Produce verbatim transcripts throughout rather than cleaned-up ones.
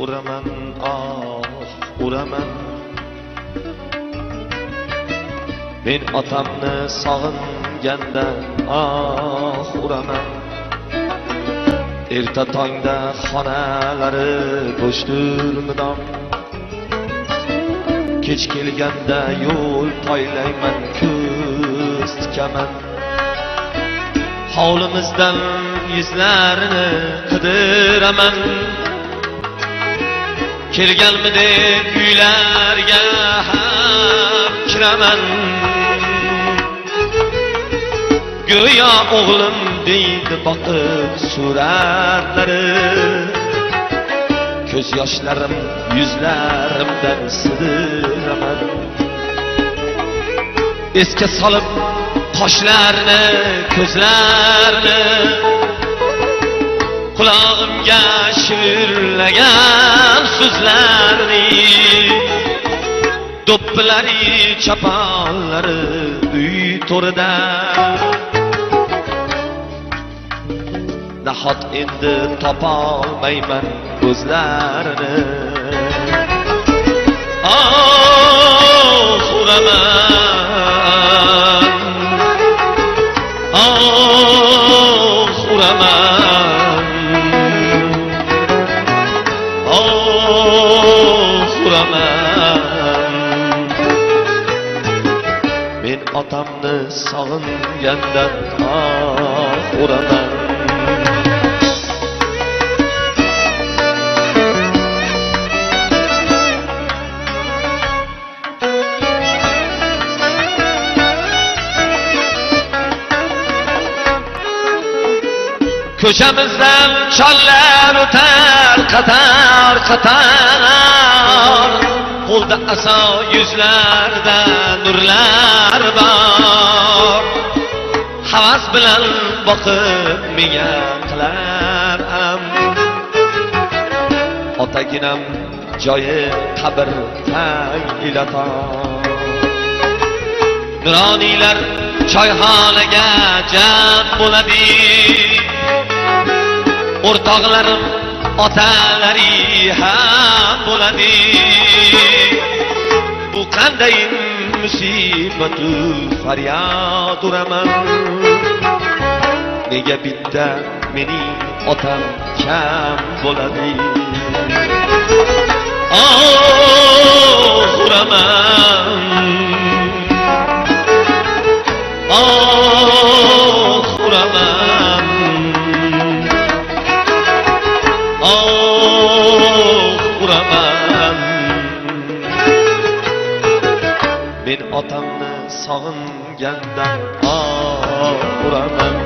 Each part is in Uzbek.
uraman, ah, uraman. Men otamni sog'inganda, ah, uraman. Erta tongda xonalari bo'shturmidan, kech kelganda yo'l poylayman, ko'z tikaman. Hovlimizdan yuzlarini qidiraman, kelganmidi uylarga ham kiraman. Go'yo o'g'lim deydi boqib suratlari, ko'z yoshlarim yuzlarimdan sidiraman. Esga solib qoshlarini, ko'zlarini, qulog'imga shivirlagan so'zlarni, do'ppilari, chaponlari uy to'rida. Nahot endi topolmayman ko'zlarini. Oh, uraman, oh, uraman, oh, uraman. Men otamni sog'ingandan, oh, uraman. Ko'chamizdan chollar o'tar qator qator, qo'lda aso, yuzlarda nurlar bor. Havas bilan boqib menga qilar am, otaginam joyi qabr tanglator. Nuroniylar choyxonaga jam bo'ladi, o'rtoqlarim otalari ham bo'ladi. Bu qanday musibatu faryod uraman, nega bitta mening otam kam bo'ladi. Oh, uraman, oh, uraman, oh, uraman. Men otamni sog'ingandan, oh, uraman.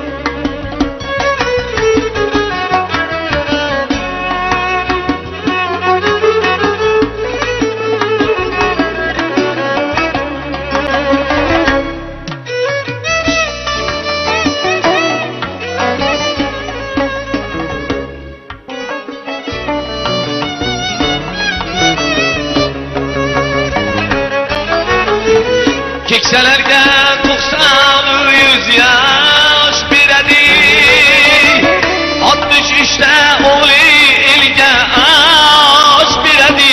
Keksalarga to'qson yuz yosh beradi, oltmish uchta o'g'li elga osh beradi.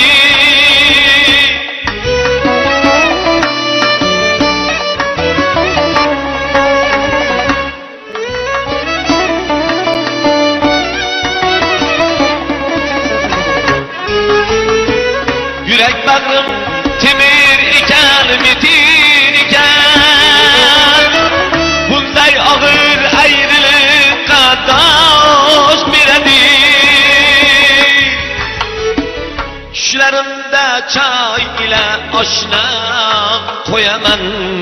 Yurak bag'rim temir ekan, metin ekan, bunday og'ir ayriliqqa dosh beradi. Tushlarimda choy ila oshna qo'yaman,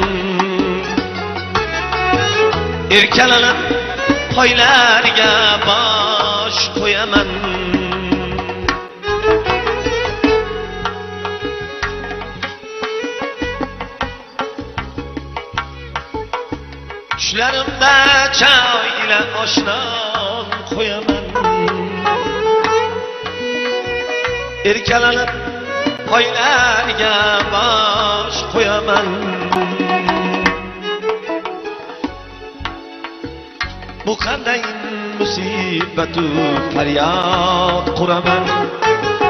erkalanib poylarga bosh qo'yaman. Tushlarimda choy ila oshna qo'yaman, erkalanib poylarga bosh qo'yaman. Bu qanday musibatu faryod quraman,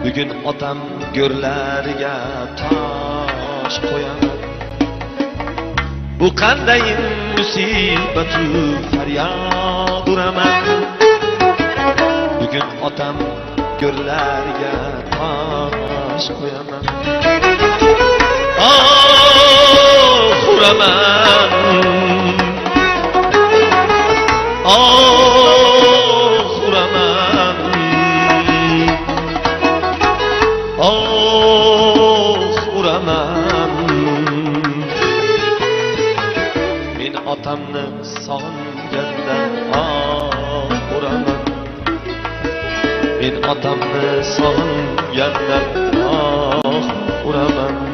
Bugün otam go'rlariga tosh qo'yaman. Bu qanday musibatu faryod uraman. Bugün otam go'rlariga tosh qo'yaman. Oh uraman, oh uraman, oh uraman. Men otamni sog'ingandan oh uraman. Men otamni sog'ingandan oh uraman.